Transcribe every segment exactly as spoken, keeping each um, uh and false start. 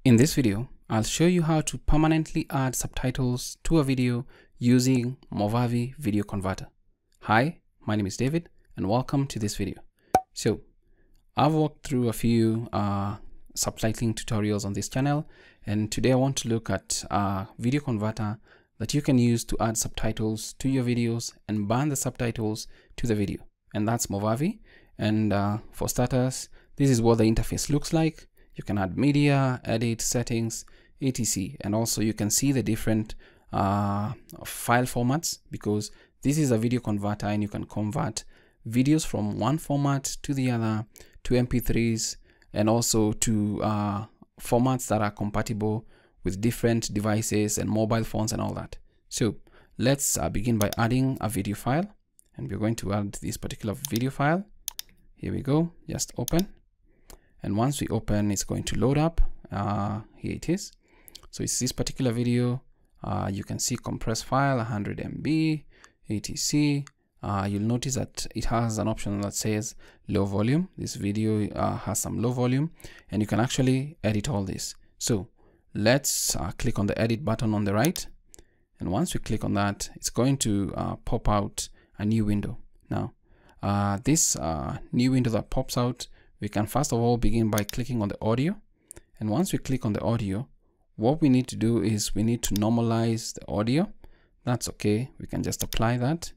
In this video, I'll show you how to permanently add subtitles to a video using Movavi Video Converter. Hi, my name is David and welcome to this video. So, I've walked through a few uh, subtitling tutorials on this channel, and today I want to look at a video converter that you can use to add subtitles to your videos and bind the subtitles to the video, and that's Movavi. And uh, for starters, this is what the interface looks like. You can add media, edit, settings, et cetera. And also you can see the different uh, file formats, because this is a video converter and you can convert videos from one format to the other, to M P threes, and also to uh, formats that are compatible with different devices and mobile phones and all that. So let's uh, begin by adding a video file, and we're going to add this particular video file. Here we go, just open. And once we open, it's going to load up. Uh, here it is. So it's this particular video. Uh, you can see compressed file, one hundred M B, et cetera. Uh, you'll notice that it has an option that says low volume. This video uh, has some low volume, and you can actually edit all this. So let's uh, click on the edit button on the right. And once we click on that, it's going to uh, pop out a new window. Now, uh, this uh, new window that pops out, we can first of all begin by clicking on the audio. And once we click on the audio, what we need to do is we need to normalize the audio. That's okay. We can just apply that.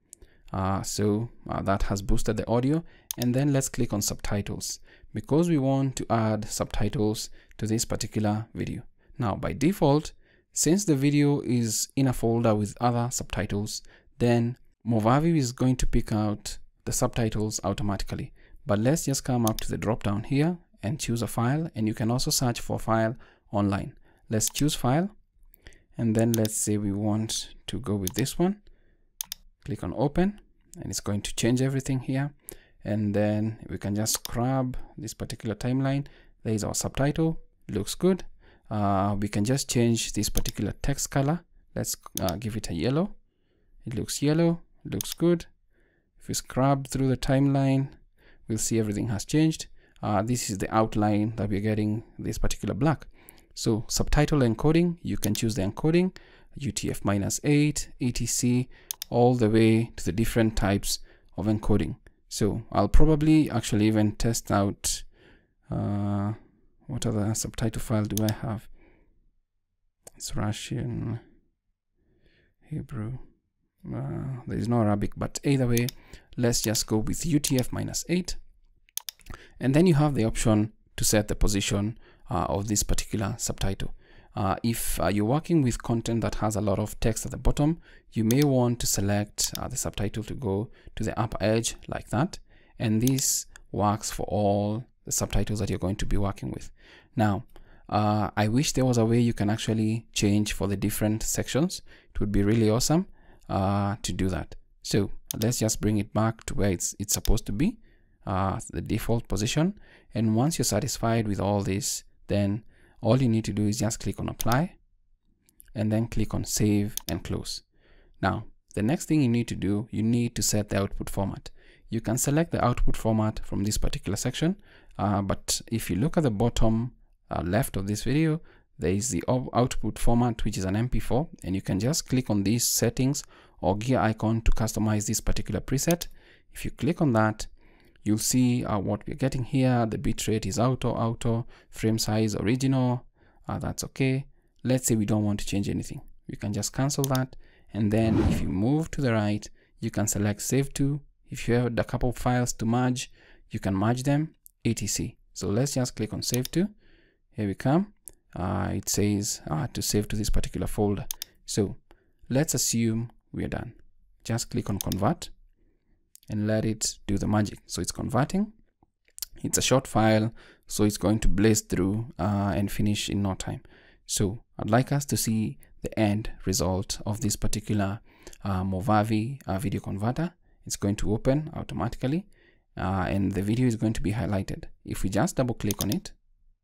Uh, so uh, that has boosted the audio. And then let's click on subtitles, because we want to add subtitles to this particular video. Now, by default, since the video is in a folder with other subtitles, then Movavi is going to pick out the subtitles automatically. But let's just come up to the drop down here and choose a file, and you can also search for file online. Let's choose file, and then let's say we want to go with this one. Click on open, and it's going to change everything here. And then we can just grab this particular timeline. There is our subtitle, looks good. Uh, we can just change this particular text color. Let's uh, give it a yellow. It looks yellow, looks good. If we scrub through the timeline, we'll see everything has changed. Uh, this is the outline that we're getting, this particular black. So subtitle encoding, you can choose the encoding, U T F minus eight, et cetera, all the way to the different types of encoding. So I'll probably actually even test out, uh, what other subtitle file do I have? It's Russian, Hebrew. Uh, there is no Arabic, but either way, let's just go with U T F minus eight. And then you have the option to set the position uh, of this particular subtitle. Uh, if uh, you're working with content that has a lot of text at the bottom, you may want to select uh, the subtitle to go to the upper edge like that. And this works for all the subtitles that you're going to be working with. Now, uh, I wish there was a way you can actually change for the different sections. It would be really awesome uh, to do that. So let's just bring it back to where it's, it's supposed to be, uh, the default position. And once you're satisfied with all this, then all you need to do is just click on apply and then click on save and close. Now, the next thing you need to do, you need to set the output format. You can select the output format from this particular section, uh, but if you look at the bottom uh, left of this video, there is the output format, which is an M P four, and you can just click on these settings or gear icon to customize this particular preset. If you click on that, you'll see uh, what we're getting here. The bitrate is auto, auto, frame size, original. Uh, that's okay. Let's say we don't want to change anything. We can just cancel that. And then if you move to the right, you can select save to. If you have a couple of files to merge, you can merge them, et cetera. So let's just click on save to. Here we come. Uh, it says uh, to save to this particular folder. So let's assume we are done. Just click on convert and let it do the magic. So it's converting. It's a short file, so it's going to blaze through uh, and finish in no time. So I'd like us to see the end result of this particular uh, Movavi uh, video converter. It's going to open automatically, uh, and the video is going to be highlighted. If we just double click on it,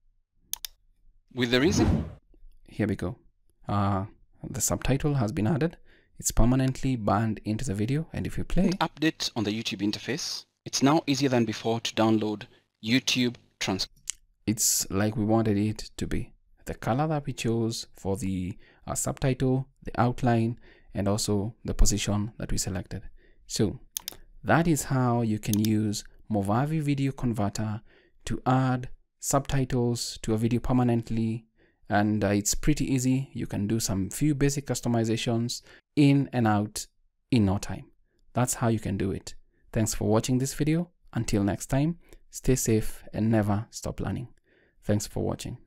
with the reason, here we go. Uh, the subtitle has been added. It's permanently bound into the video, and if you play update on the YouTube interface, it's now easier than before to download YouTube transcript. It's like we wanted it to be. the color that we chose for the uh, subtitle, the outline, and also the position that we selected. So that is how you can use Movavi Video Converter to add subtitles to a video permanently. And uh, it's pretty easy. You can do some few basic customizations in and out in no time. That's how you can do it. Thanks for watching this video. Until next time, stay safe and never stop learning. Thanks for watching.